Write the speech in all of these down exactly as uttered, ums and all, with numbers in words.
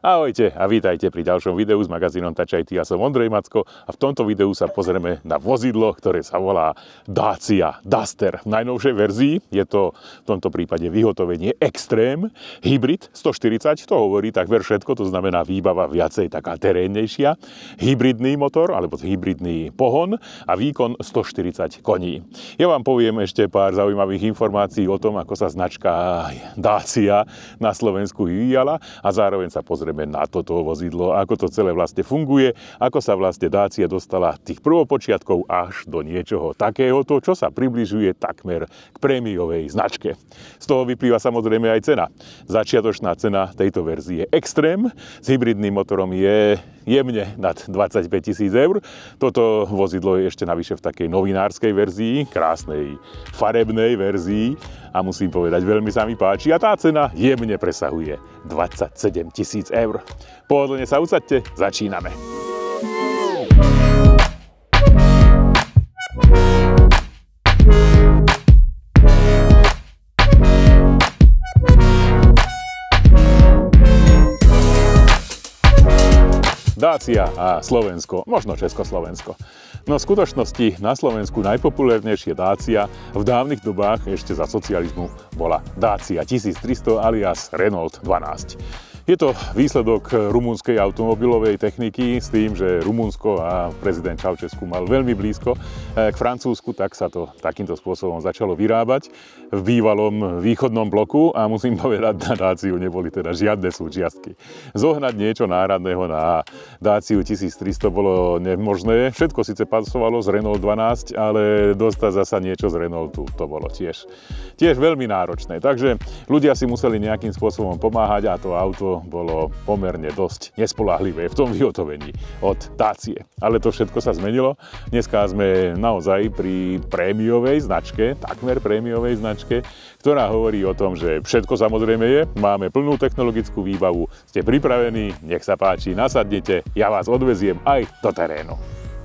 Ahojte a vítajte pri ďalšom videu s magazínom Touch í té. Ja som Ondrej Macko a v tomto videu sa pozrieme na vozidlo, ktoré sa volá Dacia Duster. V najnovšej verzii je to v tomto prípade vyhotovenie Extreme, hybrid stoštyridsať, to hovorí takmer všetko, to znamená výbava viacej taká terénnejšia, hybridný motor alebo hybridný pohon a výkon stoštyridsať koní. Ja vám poviem ešte pár zaujímavých informácií o tom, ako sa značka Dacia na Slovensku vyvíjala a zároveň sa pozrieme na toto vozidlo, ako to celé vlastne funguje, ako sa vlastne Dacia dostala tých prvopočiatkov až do niečoho takéhoto, čo sa približuje takmer k prémiovej značke. Z toho vyplýva samozrejme aj cena. Začiatočná cena tejto verzie Extreme s hybridným motorom je jemne nad dvadsaťpäť tisíc eur. Toto vozidlo je ešte navyše v takej novinárskej verzii, krásnej farebnej verzii a musím povedať, veľmi sa mi páči a tá cena jemne presahuje dvadsaťsedem tisíc eur. Pohodlne sa usaďte, začíname. Dacia a Slovensko, možno Československo. No v skutočnosti na Slovensku najpopulárnejšia Dacia v dávnych dobách ešte za socializmu bola Dacia tisíctristo alias Renault dvanásť. Je to výsledok rumunskej automobilovej techniky s tým, že Rumunsko a prezident Ceausescu mal veľmi blízko k Francúzsku, tak sa to takýmto spôsobom začalo vyrábať v bývalom východnom bloku a musím povedať, na Daciu neboli teda žiadne súčiastky. Zohnať niečo náhradného na Daciu tisíctristo bolo nemožné. Všetko síce pasovalo z Renault dvanásť, ale dostať zasa niečo z Renaultu, to bolo tiež, tiež veľmi náročné. Takže ľudia si museli nejakým spôsobom pomáhať a to auto bolo pomerne dosť nespoľahlivé v tom vyhotovení od Dacie. Ale to všetko sa zmenilo. Dneska sme naozaj pri prémiovej značke, takmer prémiovej značke, ktorá hovorí o tom, že všetko samozrejme je, máme plnú technologickú výbavu, ste pripravení, nech sa páči, nasadnite, ja vás odveziem aj do terénu.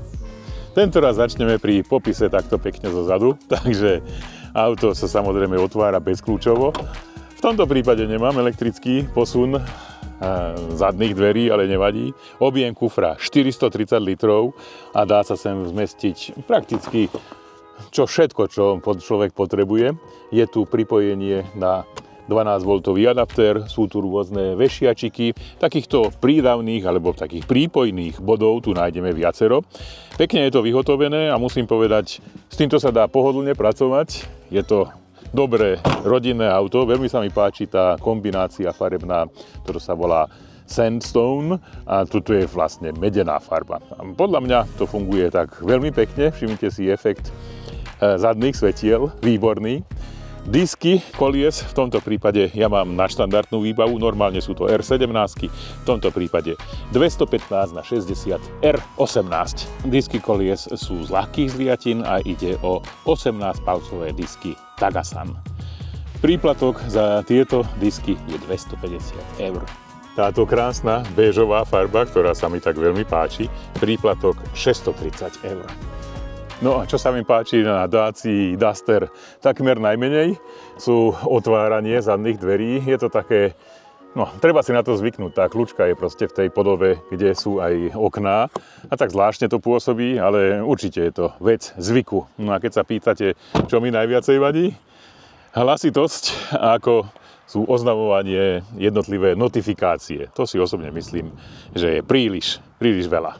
Tento raz začneme pri popise takto pekne zo zadu, takže auto sa samozrejme otvára bezkľúčovo. V tomto prípade nemám elektrický posun zadných dverí, ale nevadí. Objem kufra štyristotridsať litrov a dá sa sem zmestiť prakticky čo všetko, čo človek potrebuje. Je tu pripojenie na dvanásťvoltový adaptér, sú tu rôzne vešiačiky, takýchto prídavných alebo takých prípojných bodov tu nájdeme viacero. Pekne je to vyhotovené a musím povedať, s týmto sa dá pohodlne pracovať. Je to dobré rodinné auto, veľmi sa mi páči tá kombinácia farebná, ktorá sa volá Sandstone a tuto je vlastne medená farba. Podľa mňa to funguje tak veľmi pekne, všimnite si efekt zadných svetiel, výborný. Disky kolies, v tomto prípade ja mám na štandardnú výbavu, normálne sú to er sedemnásť, v tomto prípade dvestopätnásť na šesťdesiat er osemnásť. Disky kolies sú z ľahkých zliatin a ide o osemnásťpalcové disky Tagasan. Príplatok za tieto disky je dvestopäťdesiat eur. Táto krásna béžová farba, ktorá sa mi tak veľmi páči, príplatok šesťstotridsať eur. No a čo sa mi páči na Dacii Duster takmer najmenej, sú otváranie zadných dverí. Je to také, no treba si na to zvyknúť, tá kľúčka je proste v tej podobe, kde sú aj okná. A tak zvláštne to pôsobí, ale určite je to vec zvyku. No a keď sa pýtate, čo mi najviacej vadí? Hlasitosť, ako sú oznamovanie, jednotlivé notifikácie. To si osobne myslím, že je príliš, príliš veľa.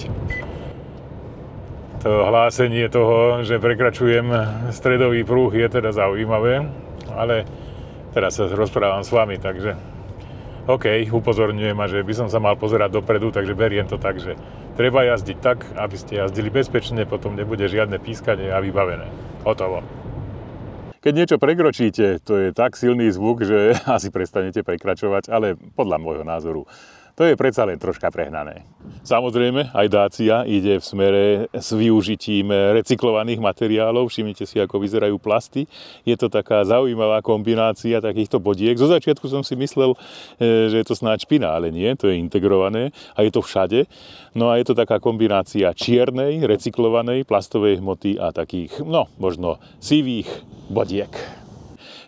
To hlásenie toho, že prekračujem stredový pruh, je teda zaujímavé, ale teraz sa rozprávam s vami, takže OK, upozorňujem ma, že by som sa mal pozerať dopredu, takže beriem to tak, že treba jazdiť tak, aby ste jazdili bezpečne, potom nebude žiadne pískanie a vybavené. Hotovo. Keď niečo prekročíte, to je tak silný zvuk, že asi prestanete prekračovať, ale podľa môjho názoru to je predsa len troška prehnané. Samozrejme, aj Dacia ide v smere s využitím recyklovaných materiálov. Všimnite si, ako vyzerajú plasty. Je to taká zaujímavá kombinácia takýchto bodiek. Zo začiatku som si myslel, že je to snáď špina, ale nie, to je integrované a je to všade. No a je to taká kombinácia čiernej, recyklovanej plastovej hmoty a takých, no, možno sivých bodiek.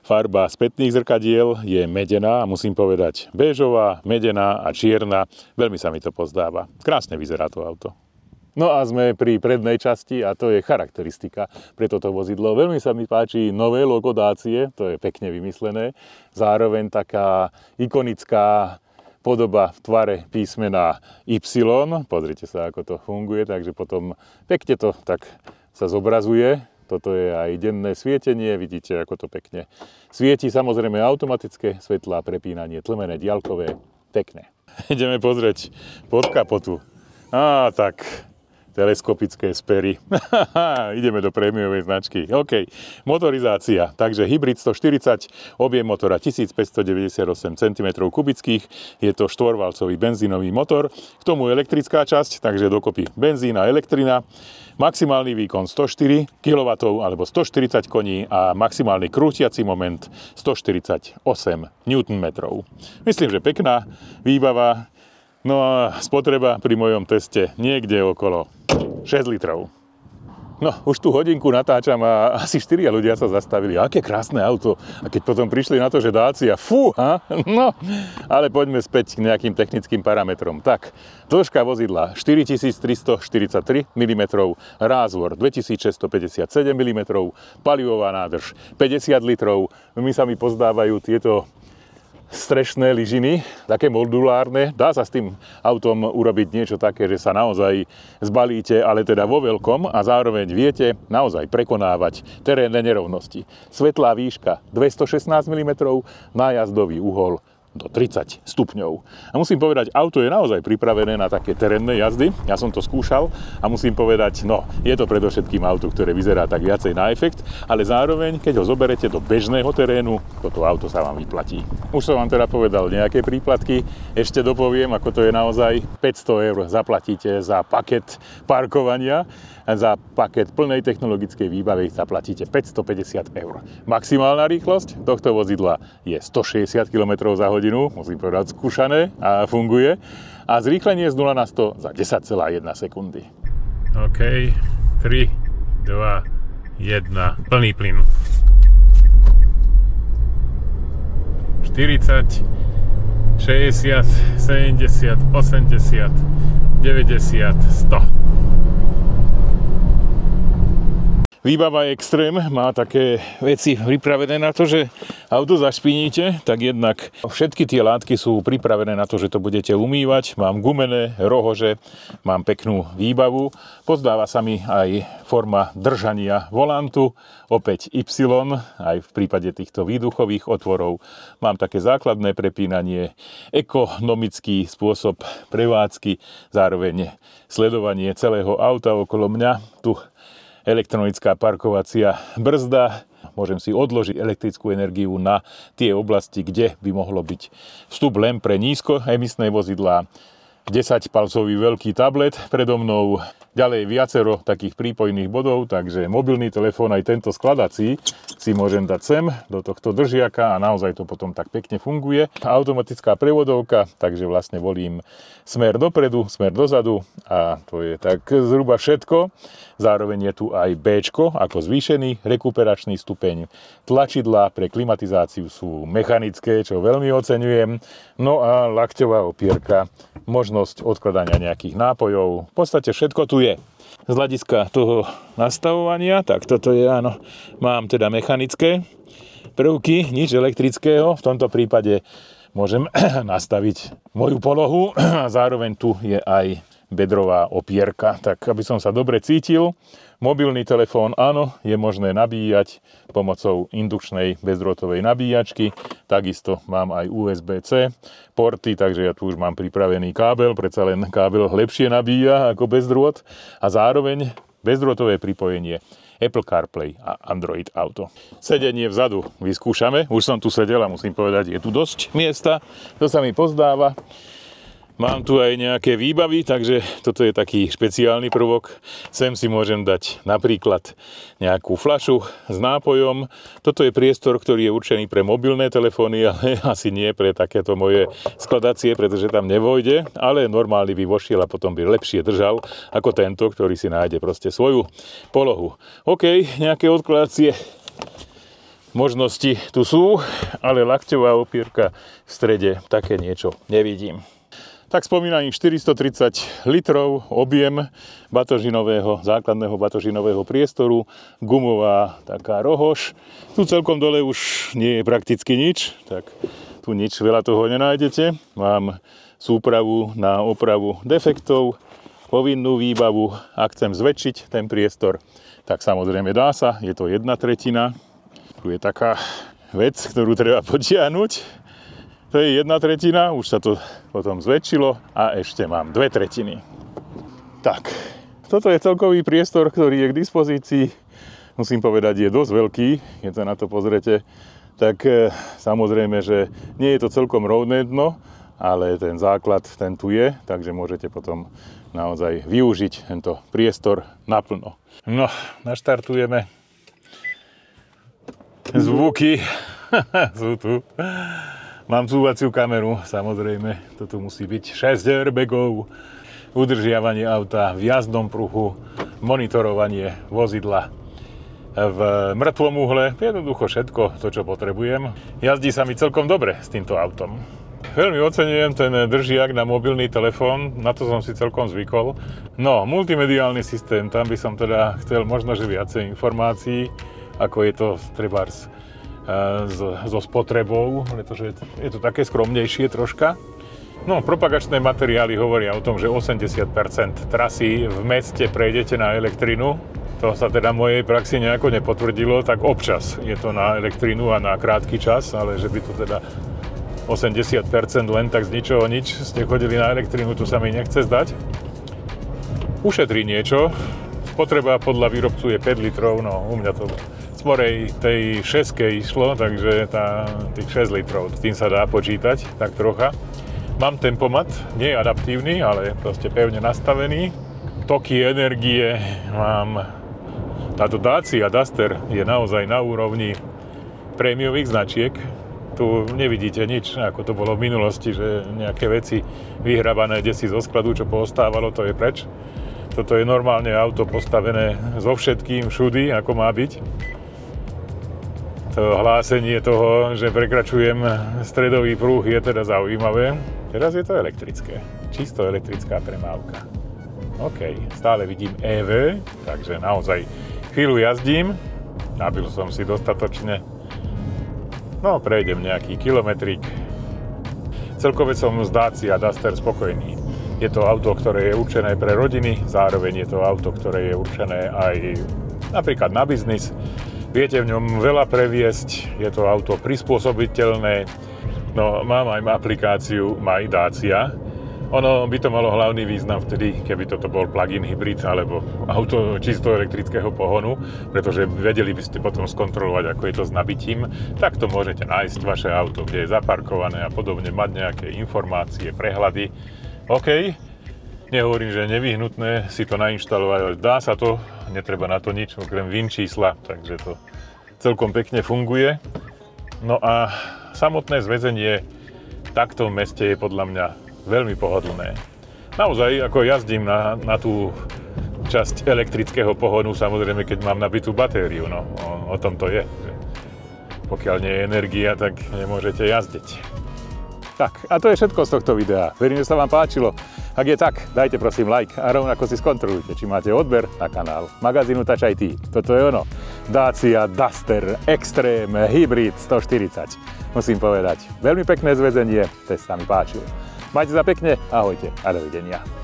Farba spätných zrkadiel je medená, a musím povedať béžová, medená a čierna. Veľmi sa mi to pozdáva. Krásne vyzerá to auto. No a sme pri prednej časti a to je charakteristika pre toto vozidlo. Veľmi sa mi páči nové logo Dacie, to je pekne vymyslené. Zároveň taká ikonická podoba v tvare písmena Y. Pozrite sa, ako to funguje, takže potom pekne to tak sa zobrazuje. Toto je aj denné svietenie, vidíte, ako to pekne svieti. Samozrejme automatické svetlá, prepínanie, tlmené, diaľkové, pekné. Ideme pozrieť pod kapotu. Á, tak, teleskopické spery. Ideme do prémiovej značky. OK, motorizácia. Takže hybrid stoštyridsať, objem motora tisícpäťstodeväťdesiatosem centimetrov kubických. Je to štvorvalcový benzínový motor. K tomu elektrická časť, takže dokopy benzín a elektrina. Maximálny výkon stoštyri kilowattov alebo stoštyridsať koní a maximálny krútiaci moment stoštyridsaťosem newtonmetrov. Myslím, že pekná výbava. No a spotreba pri mojom teste niekde okolo šesť litrov. No, už tú hodinku natáčam a asi štyria ľudia sa zastavili. Aké krásne auto. A keď potom prišli na to, že Dacia, fú, ha? No, ale poďme späť k nejakým technickým parametrom. Tak, dĺžka vozidla štyritisíctristoštyridsaťtri milimetrov, rázvor dvetisícšesťstopäťdesiatsedem milimetrov, palivová nádrž päťdesiat litrov. My sa mi pozdávajú tieto strešné lyžiny, také modulárne. Dá sa s tým autom urobiť niečo také, že sa naozaj zbalíte, ale teda vo veľkom a zároveň viete naozaj prekonávať terénne nerovnosti. Svetlá výška dvestošestnásť milimetrov, nájazdový uhol do tridsať stupňov. A musím povedať, auto je naozaj pripravené na také terénne jazdy. Ja som to skúšal a musím povedať, no, je to predovšetkým auto, ktoré vyzerá tak viacej na efekt, ale zároveň, keď ho zoberete do bežného terénu, toto auto sa vám vyplatí. Už som vám teda povedal nejaké príplatky, ešte dopoviem, ako to je naozaj. päťsto eur zaplatíte za paket parkovania, za paket plnej technologickej výbavy zaplatíte päťstopäťdesiat eur. Maximálna rýchlosť tohto vozidla je stošesťdesiat kilometrov za hodinu, musím povedať skúšané a funguje. A zrýchlenie z nula na sto za desať celá jedna sekundy. OK, tri, dva, jeden, plný plyn. štyridsať, šesťdesiat, sedemdesiat, osemdesiat, deväťdesiat, sto. Výbava Extreme má také veci pripravené na to, že auto zašpiníte, tak jednak všetky tie látky sú pripravené na to, že to budete umývať. Mám gumené rohože, mám peknú výbavu. Pozdáva sa mi aj forma držania volantu, opäť Y, aj v prípade týchto výduchových otvorov. Mám také základné prepínanie, ekonomický spôsob prevádzky, zároveň sledovanie celého auta okolo mňa. Tu elektronická parkovacia brzda. Môžem si odložiť elektrickú energiu na tie oblasti, kde by mohlo byť vstup len pre nízkoemisné vozidlá. desaťpalcový veľký tablet predo mnou. Ďalej viacero takých prípojných bodov, takže mobilný telefón, aj tento skladací, si môžem dať sem do tohto držiaka a naozaj to potom tak pekne funguje. Automatická prevodovka, takže vlastne volím smer dopredu, smer dozadu a to je tak zhruba všetko. Zároveň je tu aj Bčko ako zvýšený rekuperačný stupeň. Tlačidlá pre klimatizáciu sú mechanické, čo veľmi oceňujem. No a lakťová opierka, možnosť odkladania nejakých nápojov. V podstate všetko tu je. Z hľadiska toho nastavovania, tak toto je, áno, mám teda mechanické prvky, nič elektrického. V tomto prípade môžem nastaviť moju polohu a zároveň tu je aj bedrová opierka, tak aby som sa dobre cítil. Mobilný telefón, áno, je možné nabíjať pomocou indukčnej bezdrôtovej nabíjačky. Takisto mám aj ú es bé cé porty, takže ja tu už mám pripravený kábel, predsa len kábel lepšie nabíja ako bezdrôt. A zároveň bezdrôtové pripojenie Apple CarPlay a Android Auto. Sedenie vzadu vyskúšame, už som tu sedel a musím povedať, je tu dosť miesta, to sa mi pozdáva. Mám tu aj nejaké výbavy, takže toto je taký špeciálny prvok. Sem si môžem dať napríklad nejakú fľašu s nápojom. Toto je priestor, ktorý je určený pre mobilné telefóny, ale asi nie pre takéto moje skladacie, pretože tam nevojde, ale normálny by vošiel a potom by lepšie držal ako tento, ktorý si nájde proste svoju polohu. OK, nejaké odkladacie Možnosti tu sú, ale lakťová opierka v strede také niečo nevidím. Tak spomínaných štyristotridsať litrov objem batožinového, základného batožinového priestoru, gumová taká rohož. Tu celkom dole už nie je prakticky nič, tak tu nič veľa toho nenájdete. Mám súpravu na opravu defektov, povinnú výbavu. Ak chcem zväčšiť ten priestor, tak samozrejme dá sa, je to jedna tretina. Tu je taká vec, ktorú treba potiahnuť. To je jedna tretina, už sa to potom zväčšilo a ešte mám dve tretiny. Tak, toto je celkový priestor, ktorý je k dispozícii. Musím povedať, je dosť veľký, keď sa na to pozrete. Tak e, samozrejme, že nie je to celkom rovné dno, ale ten základ, ten tu je, takže môžete potom naozaj využiť tento priestor naplno. No, naštartujeme. Zvuky sú tu. Mám cúvaciu kameru, samozrejme, to tu musí byť šesť airbagov, udržiavanie auta v jazdnom pruhu, monitorovanie vozidla v mŕtvom uhle, jednoducho všetko to, čo potrebujem. Jazdí sa mi celkom dobre s týmto autom. Veľmi oceňujem ten držiak na mobilný telefón, na to som si celkom zvykol. No, multimediálny systém, tam by som teda chcel možno, že viacej informácií, ako je to trebárs so spotrebou, pretože je to také skromnejšie troška. No, propagačné materiály hovoria o tom, že osemdesiat percent trasy v meste prejdete na elektrinu. To sa teda v mojej praxi nejako nepotvrdilo, tak občas je to na elektrinu a na krátky čas, ale že by to teda osemdesiat percent len tak z ničoho nič ste chodili na elektrinu, to sa mi nechce zdať. Ušetrí niečo. Spotreba podľa výrobcu je päť litrov, no u mňa to z morej tej šeske išlo, takže tá, tých šesť litrov, s tým sa dá počítať, tak trocha. Mám tempomat, nie je adaptívny, ale proste pevne nastavený. Toky energie mám, táto Dacia Duster je naozaj na úrovni prémiových značiek. Tu nevidíte nič, ako to bolo v minulosti, že nejaké veci vyhrabané desi zo skladu, čo poostávalo, to je preč. Toto je normálne auto postavené so všetkým všudy, ako má byť. To hlásenie toho, že prekračujem stredový pruh, je teda zaujímavé. Teraz je to elektrické. Čisto elektrická premávka. OK, stále vidím é vé, takže naozaj chvíľu jazdím. Nabil som si dostatočne. No, prejdem nejaký kilometrík. Celkové som z Dacia Duster spokojný. Je to auto, ktoré je určené pre rodiny, zároveň je to auto, ktoré je určené aj napríklad na biznis. Viete v ňom veľa previesť, je to auto prispôsobiteľné. No, mám aj aplikáciu My Dacia. Ono by to malo hlavný význam vtedy, keby toto bol plug-in hybrid alebo auto čisto elektrického pohonu, pretože vedeli by ste potom skontrolovať, ako je to s nabitím. Takto môžete nájsť vaše auto, kde je zaparkované a podobne, mať nejaké informácie, prehľady. OK, nehovorím, že je nevyhnutné si to nainštalovať, ale dá sa to, netreba na to nič, okrem VIN čísla, takže to celkom pekne funguje. No a samotné zväzenie takto v meste je podľa mňa veľmi pohodlné. Naozaj, ako jazdím na, na tú časť elektrického pohonu, samozrejme, keď mám nabitú batériu, no o, o tom to je. Že pokiaľ nie je energia, tak nemôžete jazdiť. Tak, a to je všetko z tohto videa. Verím, že sa vám páčilo. Ak je tak, dajte prosím like a rovnako si skontrolujte, či máte odber na kanál magazínu Touch í té. Toto je ono. Dacia Duster Extreme Hybrid stoštyridsať. Musím povedať, veľmi pekné zväzenie, test sa mi páčil. Majte sa pekne, ahojte a dovidenia.